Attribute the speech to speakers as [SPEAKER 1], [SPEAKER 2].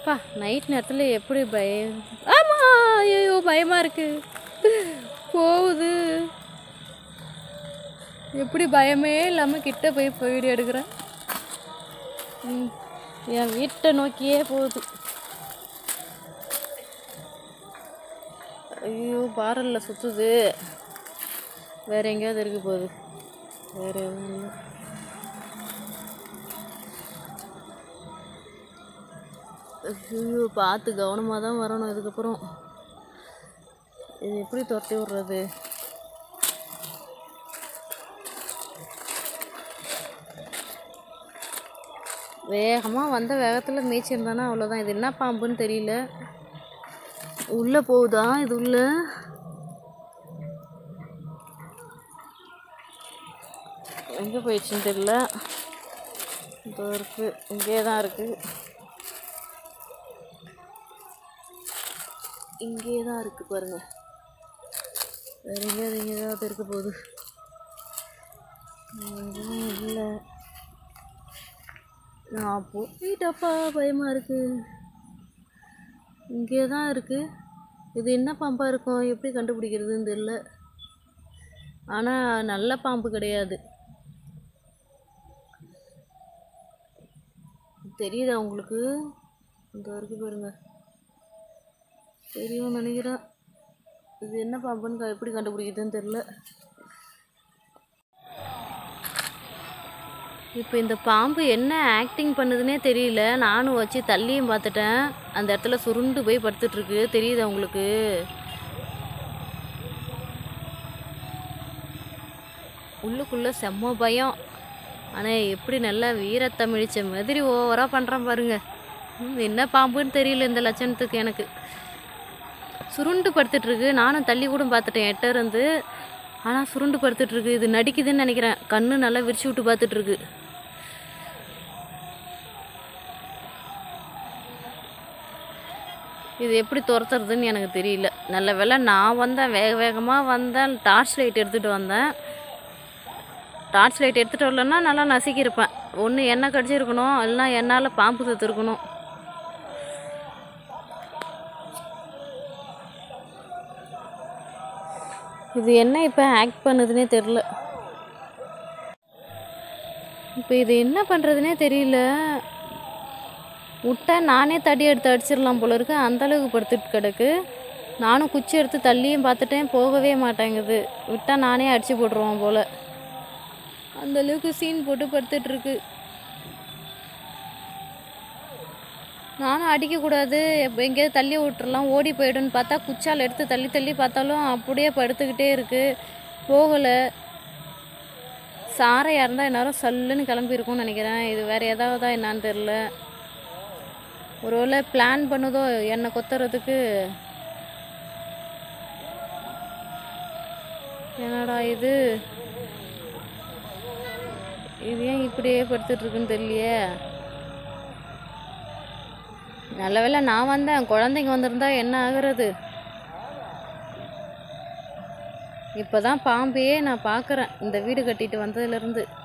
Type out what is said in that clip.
[SPEAKER 1] பா நைட் நேரத்தில் எப்படி பயம். ஆமாம், ஐயோ பயமாக இருக்குது. போகுது. எப்படி பயமே இல்லாமல் கிட்ட போய் வீடியோ எடுக்கிறேன். என் வீட்டை நோக்கியே போகுது. ஐயோ பாரலில் சுற்றுது. வேறு எங்கேயாவது இருக்க போகுது. வேறு எதுவும் இல்லை. ஐயோ பார்த்து கவனமாக தான் வரணும். இதுக்கப்புறம் இது எப்படி துரத்தி விட்றது? வேகமாக வந்த வேகத்தில் மீச்சிருந்தானா அவ்வளோதான். இது என்ன பாம்புன்னு தெரியல. உள்ளே போகுதா? இது உள்ள எங்கே போயிடுச்சுன்னு தெரியல. இதோ இருக்குது, இங்கே தான் இருக்குது. இங்கே தான் இருக்குது பாருங்கள். வேறு எங்கேயாவது எங்கேயாவது இருக்க போகுது. இல்லை, நான் போயிட்டப்பா, பயமாக இருக்குது. இங்கே தான் இருக்குது. இது என்ன பாம்பாக இருக்கும், எப்படி கண்டுபிடிக்கிறதுன்னு தெரியல. ஆனால் நல்ல பாம்பு கிடையாது. தெரியுதா உங்களுக்கு? இந்த இருக்குது பாருங்க, தெரியும் நினைக்கிறேன். இது என்ன பாம்புன்னு எப்படி கண்டுபிடிக்கிறதுன்னு தெரில. இப்போ இந்த பாம்பு என்ன ஆக்டிங் பண்ணுதுன்னே தெரியல. நானும் வச்சு தள்ளியும் பார்த்துட்டேன். அந்த இடத்துல சுருண்டு போய் படுத்துட்ருக்கு. தெரியுதா உங்களுக்கு? உள்ளுக்குள்ளே செம்ம பயம். ஆனால் எப்படி நல்லா வீரத்தமிழிச்ச மாதிரி ஓவராக பண்ணுறான் பாருங்க. என்ன பாம்புன்னு தெரியல இந்த லட்சணத்துக்கு எனக்கு. சுருண்டு படுத்துட்ருக்கு. நானும் தள்ளி கூட பார்த்துட்டேன் எட்ட இருந்து. ஆனால் சுருண்டு படுத்துட்ருக்கு. இது நடிக்குதுன்னு நினைக்கிறேன். கண்ணு நல்லா விரிச்சு விட்டு பார்த்துட்ருக்கு. இது எப்படி துரத்துறதுன்னு எனக்கு தெரியல. நல்ல வேளை நான் வந்தேன், வேகமாக வந்தேன். டார்ச் லைட் எடுத்துகிட்டு வந்தேன். டார்ச் லைட் எடுத்துகிட்டு வரலன்னா நல்லா நசுக்கியிருப்பேன். ஒன்று எண்ணெய் கடிச்சிருக்கணும், இல்லைனா என்னால் பாம்பு செத்துருக்கணும். இது என்ன இப்போ ஆக்ட் பண்ணுதுன்னே தெரில. இப்போ இது என்ன பண்ணுறதுனே தெரியல. விட்டா நானே தடி எடுத்து அடிச்சிடலாம் போல இருக்கு. அந்தளவுக்கு படுத்துட்டு கிடக்கு. நானும் குச்சி எடுத்து தள்ளியும் பார்த்துட்டேன், போகவே மாட்டேங்குது. விட்டால் நானே அடித்து போட்டுருவான் போல். அந்தளவுக்கு சீன் போட்டு படுத்துட்ருக்கு. நானும் அடிக்கக்கூடாது, எங்கேயாவது தள்ளி விட்டுறலாம், ஓடி போய்டுன்னு பார்த்தா குச்சால் எடுத்து தள்ளி தள்ளி பார்த்தாலும் அப்படியே படுத்துக்கிட்டே இருக்குது, போகலை. சாரையாக இருந்தால் என்னாலும் சல்லுன்னு கிளம்பியிருக்கும்னு நினைக்கிறேன். இது வேறு ஏதாவதா என்னான்னு தெரில. ஒரு வேளை பிளான் பண்ணுதோ என்னை கொத்துறதுக்கு. என்னடா இது, இது ஏன் இப்படியே படுத்துட்ருக்குன்னு தெரியலையே. நல்ல வேளை நான் வந்தேன், குழந்தைங்க வந்திருந்தா என்ன ஆகுறது. இப்போ தான் பாம்பையே நான் பார்க்குறேன் இந்த வீடு கட்டிட்டு வந்ததுலேருந்து.